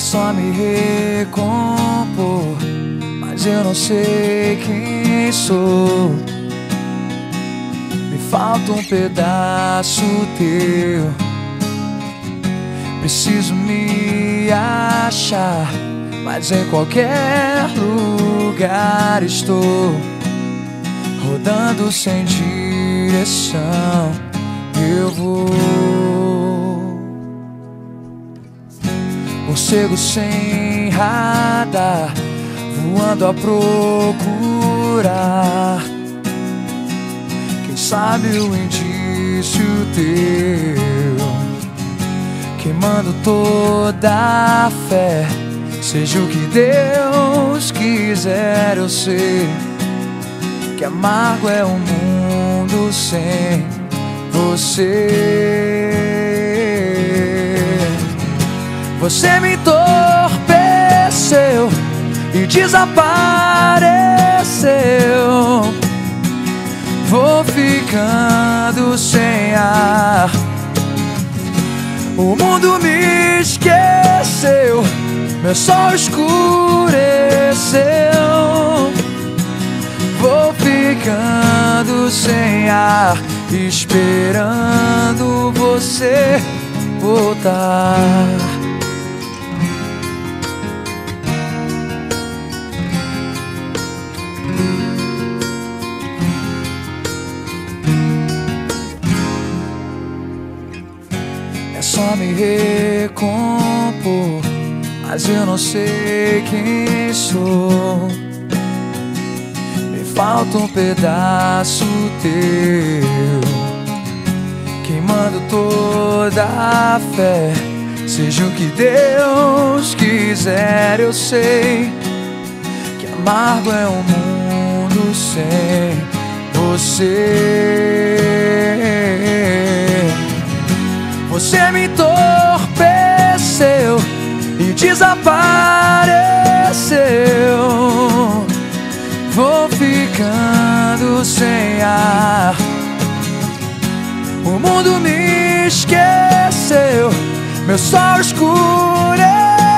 só me recompor, mas eu não sei quem sou. Me falta um pedaço teu, preciso me achar, mas em qualquer lugar estou, rodando sem direção. Eu vou, morcego sem radar, voando a procurar. Quem sabe o indício teu, queimando toda a fé. Seja o que Deus quiser, eu sei que amargo é um mundo sem você. Você me entorpeceu e desapareceu. Vou ficando sem ar, o mundo me esqueceu, meu sol escureceu. Vou ficando sem ar, esperando você voltar. É só me recompor, mas eu não sei quem sou. Me falta um pedaço teu, queimando toda a fé. Seja o que Deus quiser, eu sei que amargo é um mundo sem você. Você me entorpeceu e desapareceu. Vou ficando sem ar, o mundo me esqueceu, meu sol escureceu.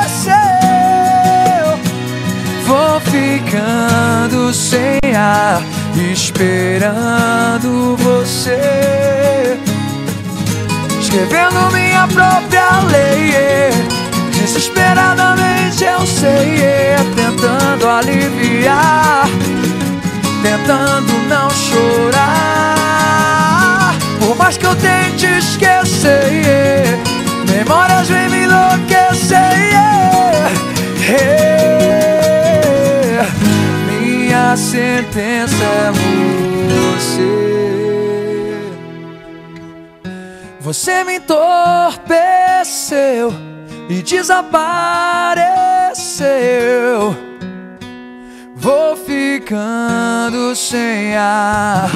Vou ficando sem ar, esperando você, escrevendo minha própria lei. Desesperadamente eu sei, tentando aliviar, tentando não chorar. Por mais que eu tente esquecer, memórias vêm me enlouquecer. Minha sentença é você. Você me entorpeceu e desapareceu. Vou ficando sem ar,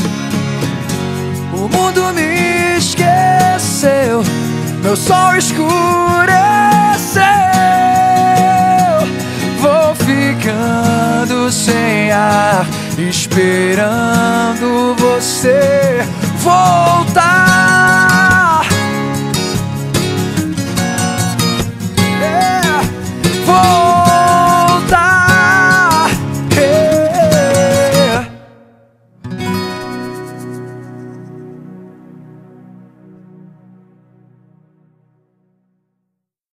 o mundo me esqueceu, meu sol escureceu. Vou ficando sem ar, esperando você voltar.